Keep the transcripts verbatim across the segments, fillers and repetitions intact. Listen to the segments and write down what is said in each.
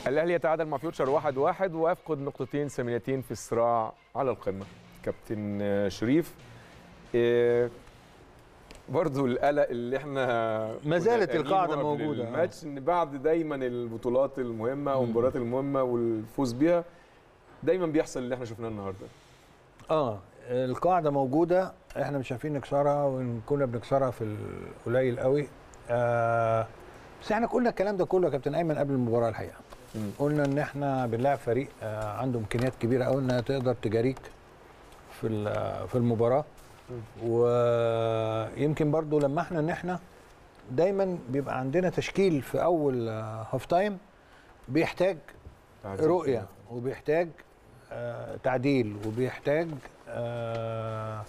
الاهلي يتعادل مع فيوتشر واحد واحد ويفقد نقطتين ثمانيتين في الصراع على القمه. كابتن شريف، إيه برضو القلق اللي احنا ما زالت القاعده موجوده الماتش ان بعد دايما البطولات المهمه والمباريات المهمه والفوز بيها دايما بيحصل اللي احنا شفناه النهارده. اه القاعده موجوده، احنا مش عارفين نكسرها، وان كنا بنكسرها في القليل قوي. آه بس احنا قلنا الكلام ده كله يا كابتن ايمن قبل المباراه الحقيقه. م. قلنا ان احنا بنلعب فريق آه عنده امكانيات كبيره قوي انها تقدر تجاريك في في المباراه. ويمكن برضو لمحنا ان احنا دايما بيبقى عندنا تشكيل في اول هاف تايم بيحتاج رؤيه وبيحتاج آه تعديل وبيحتاج آه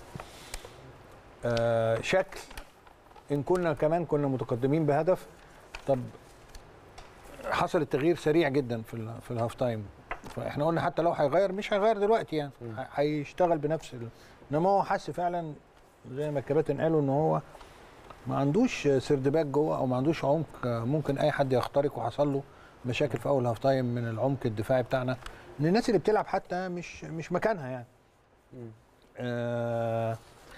آه شكل. ان كنا كمان كنا متقدمين بهدف، طب حصل التغيير سريع جدا في في الهاف تايم، فاحنا قلنا حتى لو هيغير مش هيغير دلوقتي يعني هيشتغل بنفس ال... انما هو حس فعلا زي ما الكباتن قالوا ان هو ما عندوش سردباك جوه او ما عندوش عمق ممكن اي حد يخترق، وحصل له مشاكل في اول هاف تايم من العمق الدفاعي بتاعنا، ان الناس اللي بتلعب حتى مش مش مكانها يعني. آه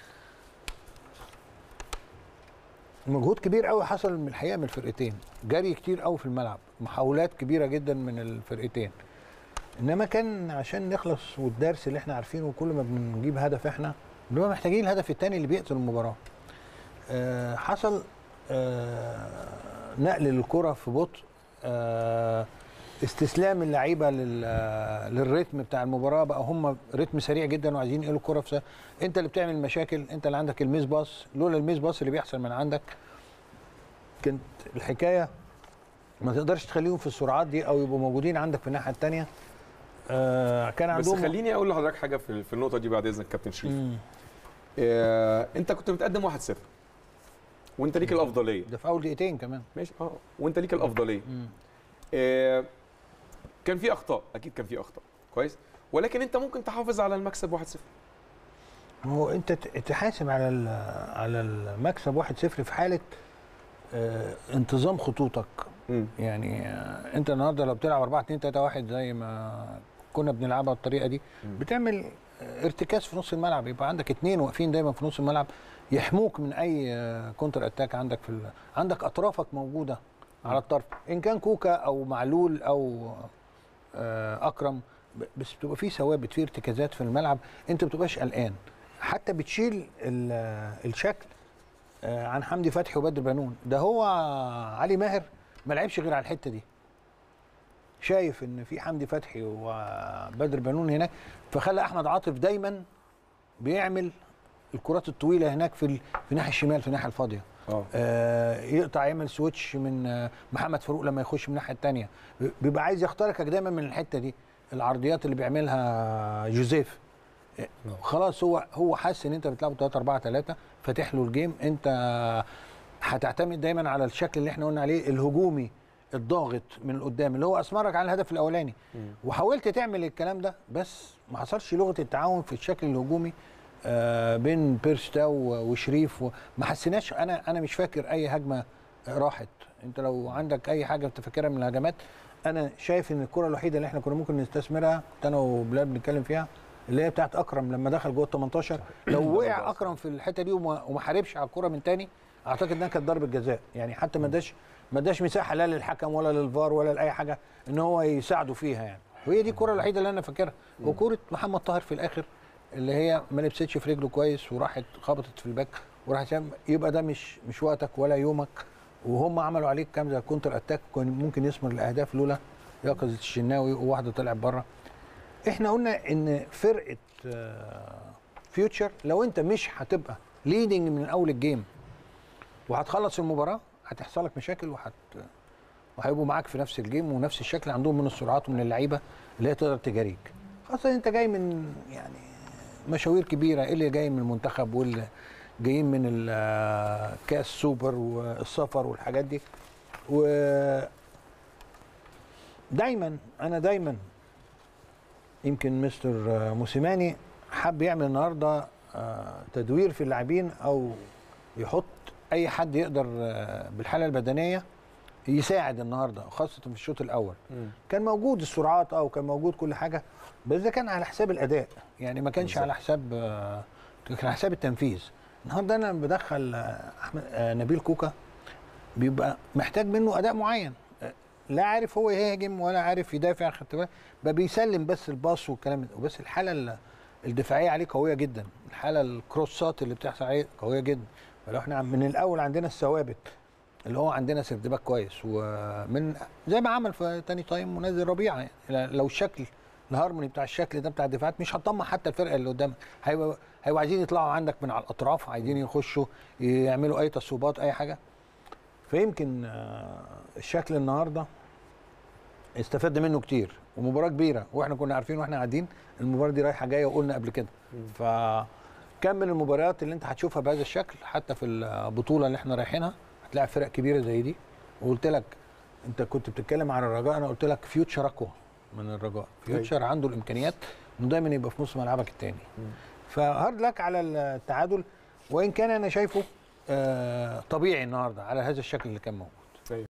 مجهود كبير قوي حصل من الحقيقه من الفرقتين، جري كتير قوي في الملعب، محاولات كبيره جدا من الفرقتين، انما كان عشان نخلص والدرس اللي احنا عارفينه وكل ما بنجيب هدف احنا بنبقى محتاجين الهدف الثاني اللي بيقتل المباراه. آه حصل آه نقل للكره في بطء، آه استسلام اللعيبه للريتم بتاع المباراه، بقى هم رتم سريع جدا وعايزين ينقلوا الكره في سرعة. انت اللي بتعمل مشاكل، انت اللي عندك الميس باص، لولا الميس باص اللي بيحصل من عندك كانت الحكايه ما تقدرش تخليهم في السرعات دي او يبقوا موجودين عندك في الناحيه الثانيه. آه كان عندهم. بس خليني اقول لحضرتك حاجه في, في النقطه دي بعد اذنك كابتن شريف. آه انت كنت متقدم واحد صفر وانت ليك الافضليه، ده في اول دقيقتين كمان ماشي اه وانت ليك الافضليه. آه كان في اخطاء، اكيد كان في اخطاء كويس، ولكن انت ممكن تحافظ على المكسب واحد صفر. هو انت تحاسب على على المكسب واحد صفر في حاله آه انتظام خطوطك. م. يعني آه انت النهارده لو بتلعب أربعة اتنين تلاتة واحد زي ما كنا بنلعبها بالطريقه دي، م. بتعمل ارتكاز في نص الملعب، يبقى عندك اتنين واقفين دايما في نص الملعب يحموك من اي آه كونتر اتاك عندك في عندك اطرافك موجوده على الطرف، ان كان كوكا او معلول او آه اكرم، بس بتبقى في ثوابت في ارتكازات في الملعب، انت ما بتبقاش قلقان، حتى بتشيل الشكل آه عن حمدي فتحي وبدر بنون. ده هو علي ماهر ما لعبش غير على الحته دي، شايف ان في حمدي فتحي وبدر بنون هناك، فخلى احمد عاطف دايما بيعمل الكرات الطويله هناك في في الناحيه الشمال في الناحيه الفاضيه. أوه. آه يقطع يعمل سويتش من آه محمد فاروق لما يخش من الناحيه الثانيه، بيبقى عايز يخترقك دايما من الحته دي، العرضيات اللي بيعملها جوزيف. أوه. خلاص هو هو حاسس ان انت بتلعب تلاتة أربعة تلاتة فاتح له الجيم، انت هتعتمد دايما على الشكل اللي احنا قلنا عليه الهجومي الضاغط من قدام اللي هو اسمرك على الهدف الاولاني. م. وحاولت تعمل الكلام ده بس ما حصلش لغه التعاون في الشكل الهجومي آه بين بيرشتاو وشريف، وما حسيناش. انا انا مش فاكر اي هجمه راحت. انت لو عندك اي حاجه انت فاكرها من الهجمات، انا شايف ان الكره الوحيده اللي احنا كنا ممكن نستثمرها كنت انا وبلال بنتكلم فيها اللي هي بتاعت اكرم لما دخل جوه ال تمنتاشر، لو وقع اكرم في الحته دي وما حاربش على الكره من تاني اعتقد انها كانت ضربه جزاء، يعني حتى ما اداش ما اداش مساحه لا للحكم ولا للفار ولا لاي حاجه ان هو يساعده فيها يعني. وهي دي الكره الوحيده اللي انا فاكرها، وكوره محمد طاهر في الاخر اللي هي ما لبستش في رجله كويس وراحت خبطت في الباك وراحت، يبقى ده مش مش وقتك ولا يومك، وهم عملوا عليك كام زي كونتر اتاك كان ممكن يثمر الاهداف لولا يقظه الشناوي وواحده طلعت بره. احنا قلنا ان فرقه فيوتشر لو انت مش هتبقى ليدنج من اول الجيم وهتخلص المباراه هتحصل لك مشاكل وهت وهيبقوا معاك في نفس الجيم ونفس الشكل، عندهم من السرعات ومن اللعيبه اللي هي تقدر تجاريك، خاصه انت جاي من يعني مشاوير كبيره، اللي جاي من المنتخب واللي جايين من الكاس سوبر والسفر والحاجات دي. و دايما انا دايما يمكن مستر موسيماني حب يعمل النهارده تدوير في اللاعبين او يحط اي حد يقدر بالحاله البدنيه يساعد النهارده خاصه في الشوط الاول. م. كان موجود السرعات اه وكان موجود كل حاجه، بس ده كان على حساب الاداء، يعني ما كانش بالزبط. على حساب كان على حساب التنفيذ. النهارده انا بدخل احمد نبيل كوكا بيبقى محتاج منه اداء معين، لا عارف هو يهاجم ولا عارف يدافع، خدت بالك بقى بيسلم بس الباص والكلام ده، وبس الحاله الدفاعيه عليه قويه جدا، الحاله الكروسات اللي بتحصل عليه قويه جدا. فلو احنا من الاول عندنا الثوابت اللي هو عندنا سردباك كويس، ومن زي ما عمل في تاني تايم منزل ربيعه، يعني لو الشكل الهارموني بتاع الشكل ده بتاع الدفاعات مش هتطمع حتى الفرقه اللي قدام، هيبقوا هيبقوا عايزين يطلعوا عندك من على الاطراف، عايزين يخشوا يعملوا اي تصويبات اي حاجه. فيمكن الشكل النهارده استفدنا منه كتير، ومباراه كبيره، واحنا كنا عارفين واحنا قاعدين المباراه دي رايحه جايه، وقلنا قبل كده. فكم من المباريات اللي انت هتشوفها بهذا الشكل حتى في البطوله اللي احنا رايحينها، هتلاقي فرق كبيره زي دي. وقلت لك انت كنت بتتكلم عن الرجاء، انا قلت لك فيوتشر اقوى من الرجاء، فيوتشر عنده الامكانيات انه دايما يبقى في نص ملعبك الثاني. فهارد لك على التعادل، وان كان انا شايفه آه طبيعي النهارده على هذا الشكل اللي كان موجود.